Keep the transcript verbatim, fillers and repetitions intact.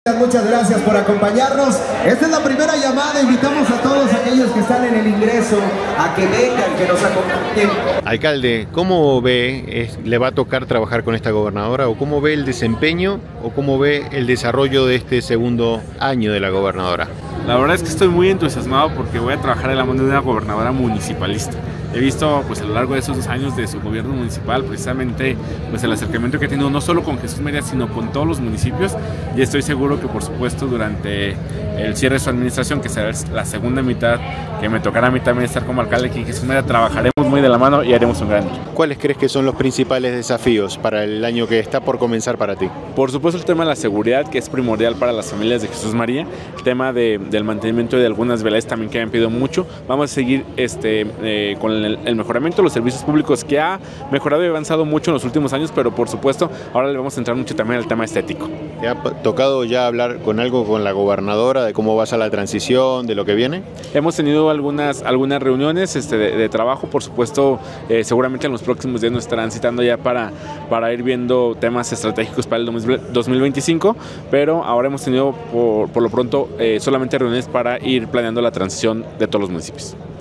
Muchas gracias por acompañarnos. Esta es la primera llamada. Invitamos a todos aquellos que están en el ingreso a que vengan, que nos acompañen. Alcalde, ¿cómo ve, es, le va a tocar trabajar con esta gobernadora? ¿O cómo ve el desempeño o cómo ve el desarrollo de este segundo año de la gobernadora? La verdad es que estoy muy entusiasmado porque voy a trabajar en la mano de una gobernadora municipalista. He visto pues a lo largo de esos dos años de su gobierno municipal precisamente pues el acercamiento que ha tenido no solo con Jesús María sino con todos los municipios, y estoy seguro que por supuesto durante el cierre de su administración, que será la segunda mitad que me tocará a mí también estar como alcalde aquí en Jesús María, trabajaremos muy de la mano y haremos un gran día. ¿Cuáles crees que son los principales desafíos para el año que está por comenzar para ti? Por supuesto el tema de la seguridad, que es primordial para las familias de Jesús María, el tema de, del mantenimiento de algunas vialidades también que me han pedido mucho. Vamos a seguir este, eh, con el, el mejoramiento de los servicios públicos, que ha mejorado y avanzado mucho en los últimos años, pero por supuesto ahora le vamos a entrar mucho también al tema estético. ¿Te ha tocado ya hablar con algo con la gobernadora de cómo va a ser la transición, de lo que viene? Hemos tenido algunas, algunas reuniones este, de, de trabajo, por supuesto, eh, seguramente en los próximos días nos estarán citando ya para, para ir viendo temas estratégicos para el dos mil veinticinco, pero ahora hemos tenido por, por lo pronto eh, solamente reuniones para ir planeando la transición de todos los municipios.